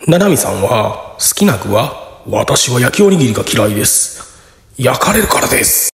ななみさんは好きな具は、私は焼きおにぎりが嫌いです。焼かれるからです。